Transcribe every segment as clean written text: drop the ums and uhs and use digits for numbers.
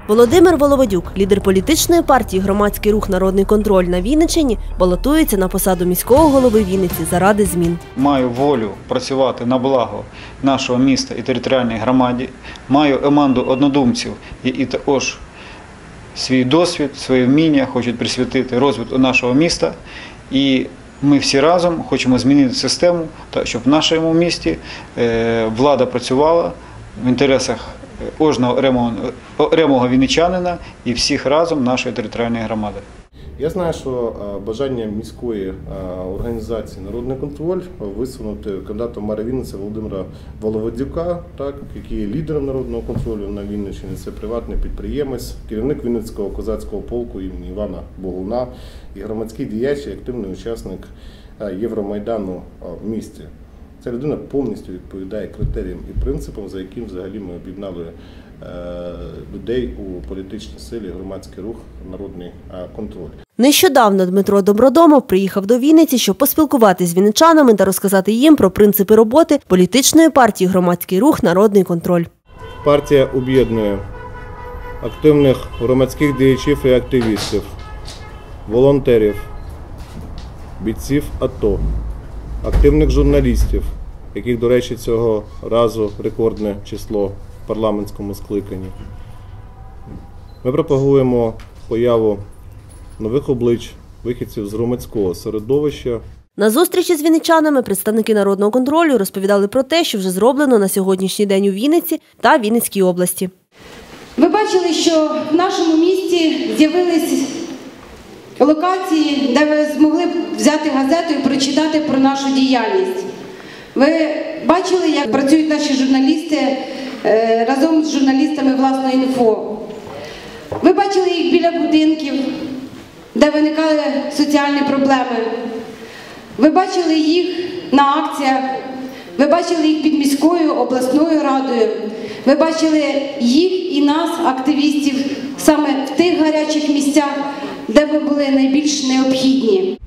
Володимир Воловодюк, лідер політичної партії «Громадський рух «Народний контроль» на Вінниччині, балотується на посаду міського голови Вінниці заради змін. Маю волю працювати на благо нашого міста і територіальній громаді. Маю команду однодумців, які також свій досвід, свої вміння хочуть присвятити розвитку нашого міста. І ми всі разом хочемо змінити систему, щоб в нашому місті влада працювала в інтересах кожного окремого вінничанина і всіх разом нашої територіальної громади. Я знаю, що бажання міської організації «Народний контроль» висунути кандидата в мери Вінниці Володимира Воловодюка, який є лідером народного контролю на Вінниччині. Це приватний підприємець, керівник Вінницького козацького полку імені Івана Богуна і громадський діяч і активний учасник Євромайдану в місті. Ця людина повністю відповідає критеріям і принципам, за яким взагалі ми об'єднали людей у політичній силі «Громадський рух «Народний контроль». Нещодавно Дмитро Добродомов приїхав до Вінниці, щоб поспілкуватися з вінничанами та розказати їм про принципи роботи політичної партії «Громадський рух «Народний контроль». Партія об'єднує активних громадських діячів і активістів, волонтерів, бійців АТО, активних журналістів, яких, до речі, цього разу рекордне число в парламентському скликанні. Ми пропагуємо появу нових облич, вихідців з громадського середовища. На зустрічі з вінничанами представники народного контролю розповідали про те, що вже зроблено на сьогоднішній день у Вінниці та Вінницькій області. Ви бачили, що в нашому місті з'явились локації, де ви змогли взяти газету і прочитати про нашу діяльність. Ви бачили, як працюють наші журналісти разом з журналістами «Власного інфо». Ви бачили їх біля будинків, де виникали соціальні проблеми. Ви бачили їх на акціях, ви бачили їх під міською, обласною радою. Ви бачили їх і нас, активістів, саме в тих гарячих місцях, де ми були найбільш необхідні.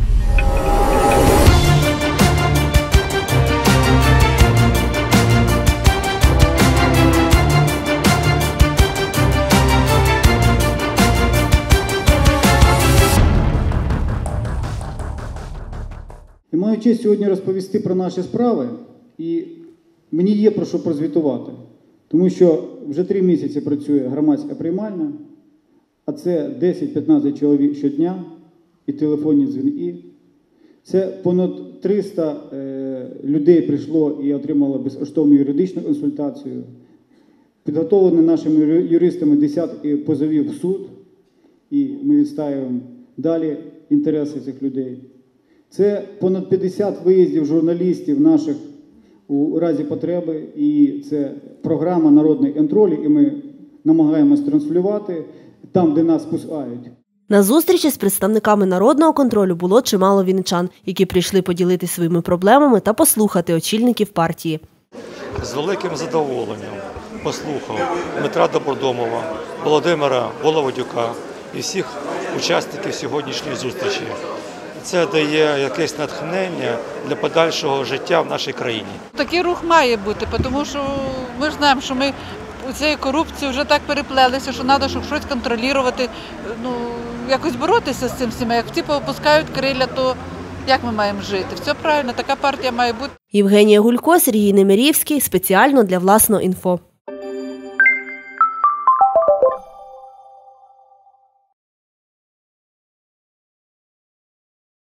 Я маю честь сьогодні розповісти про наші справи, і мені є про що прозвітувати. Тому що вже 3 місяці працює громадська приймальня, а це 10-15 чоловік щодня і телефонні дзвінки. Це понад 300 людей прийшло і отримало безкоштовну юридичну консультацію. Підготовлено нашими юристами десятки позовів в суд, і ми відстоюємо далі інтереси цих людей. Це понад 50 виїздів журналістів наших у разі потреби, і це програма «Народний контроль», і ми намагаємось транслювати там, де нас пускають. На зустрічі з представниками народного контролю було чимало вінничан, які прийшли поділитися своїми проблемами та послухати очільників партії. З великим задоволенням послухав Дмитра Добродомова, Володимира Воловодюка і всіх учасників сьогоднішньої зустрічі. Це дає якесь натхнення для подальшого життя в нашій країні. Такий рух має бути, тому що ми ж знаємо, що ми у цієї корупції вже так переплелися, що треба, щоб щось контролювати, якось боротися з цим всім. Як ті попускають криля, то як ми маємо жити? Все правильно, така партія має бути. Євгенія Гулько, Сергій Немирівський. Спеціально для «Власного інфо».